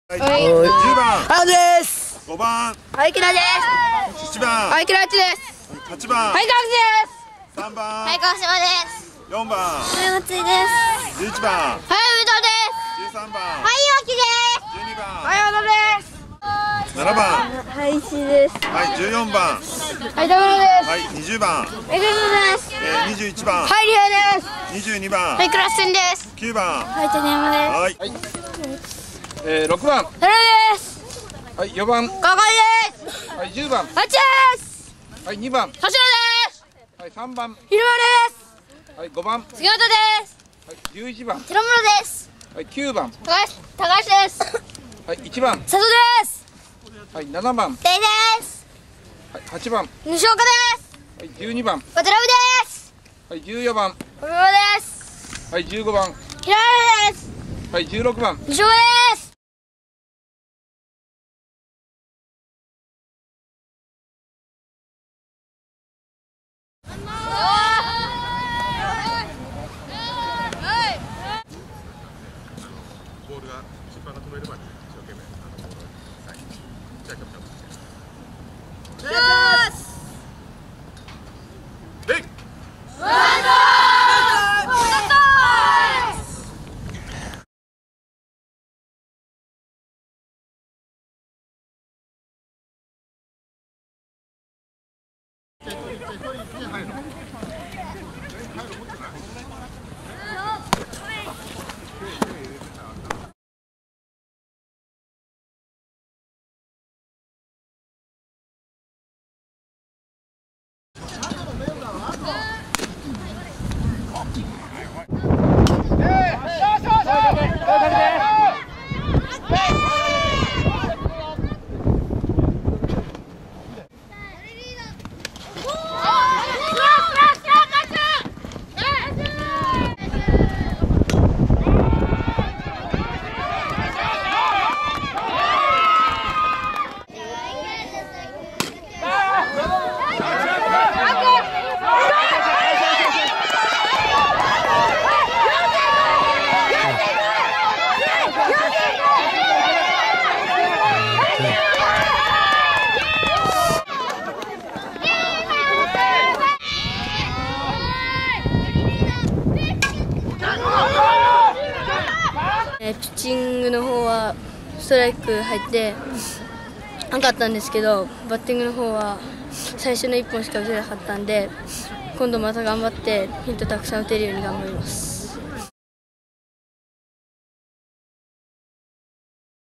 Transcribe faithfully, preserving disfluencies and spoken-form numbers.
はい、じゅうばん、 ハロです。 ごばん、 はい、キラです。 いちばん、 はい、キラッチです。 はちばん、 はい、ガクです。 さんばん、 はい、川島です。 よんばん、 それがついです。 じゅういちばん、 はい、うどです。 じゅうさんばん、 はい、いわきです。 じゅうにばん、 はい、おどです。 ななばん、 はい、しです。 はい、じゅうよんばん、 はい、ダブルです。 はい、にじゅうばん、 エグルです。 えー、にじゅういちばん、 はい、リヘです。 にじゅうにばん、 はい、クラッセンです。 きゅうばん、 はい、テネヤマです。 はい、 えー、ろくばん、 それです。 はい、よんばん、 かかりです。 はい、じゅうばん、 あっちです。 はい、にばん、 はしろです。 はい、さんばん、 ひるまです。 はい、ごばん、 杉本です。 はい、じゅういちばん、 寺村です。 はい、きゅうばん、 高橋、高橋です。 はい、いちばん、 佐藤です。 はい、ななばん、 デイです。 はい、はちばん、 西岡です。 はい、じゅうにばん、 バトラブです。 はい、じゅうよんばん、 小川です。 はい、じゅうごばん、 平原です。 はい、じゅうろくばん、 西岡です。 ボールが審判が止めるまで一生懸命あのボールをはいじゃあキャプテンレイピッチングの方はストライク入ってなかったんですけど、バッティングの方は最初のいっぽんしか打てなかったんで、今度また頑張ってヒットたくさん打てるように頑張ります。